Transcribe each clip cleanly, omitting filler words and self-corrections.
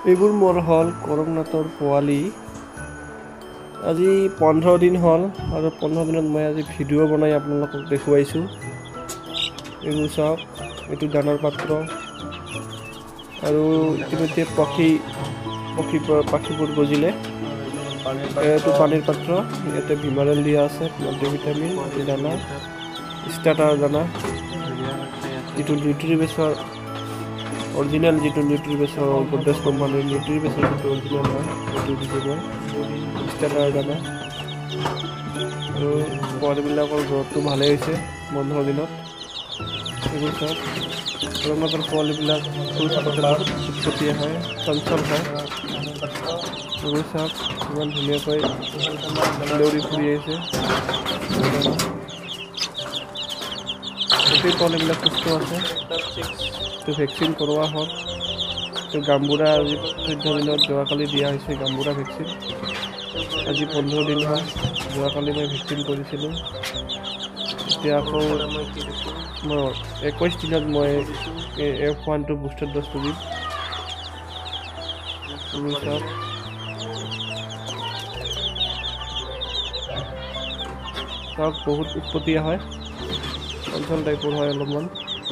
এইবোৰ মোৰ হ'ল কৰমনাথৰ পোৱালি। আজি 15 দিন হ'ল আৰু 15 দিনত মই আজি ভিডিঅ' বনাই আপোনালোকক দেখুৱাইছোঁ। এইবোৰ চাওক, এইটো দানাৰ পাত্ৰ আৰু ইতিমধ্যে পাখিবোৰ গজিলে। এইটো পানীৰ পাত্ৰ, ইয়াতে ভিমাৰেল দিয়া আছে, মাল্টিভিটামিন, দানা, ষ্টাৰ্টাৰ দানা, যিটো নিউট্ৰিবেছৰ অৰিজিনেল, যিটো নিউট্ৰিবেছৰ গডৰেজ কোম্পানীৰ নিউট্ৰিবেছৰ যিটো অৰিজিনেল হয়, সেইটো দিছোঁ মই। ষ্টাৰ্টাৰ দানা আৰু পোৱালিবিলাকৰ গ্ৰথটো ভালেই হৈছে 15 দিনত। এইবোৰ চাওক, কৰমনাথৰ পোৱালিবিলাক সৰু থাকোঁতে বহুত উৎপতীয়া হয়, চঞ্চল হয়। এইবোৰ চাওক, ইমান ধুনীয়াকৈ দৌৰি ফুৰি আহিছে। গোটেই পোৱালিবিলাক সুস্থ আছে। এইটো ভেকচিন কৰোৱা হ'ল। এইটো গাম্বুৰা আজি 14 দিনত যোৱাকালি দিয়া হৈছে গাম্বুৰা ভেকচিন। আজি 15 দিন হ'ল, যোৱাকালি মই ভেকচিন কৰিছিলোঁ। এতিয়া আকৌ মই 21 দিনত মই F1 বুষ্টাৰ ড'জটো দিম। চাওক, বহুত উৎপতীয়া হয়, অঞ্চল টাইপৰ হয় অলপমান।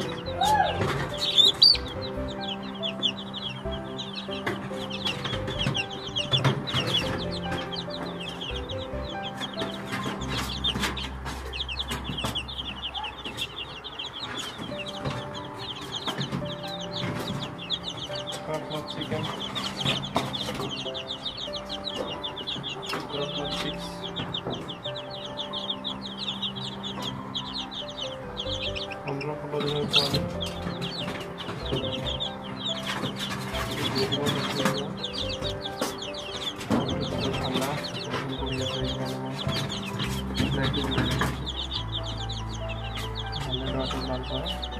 চিকেন ঠাণ্ডা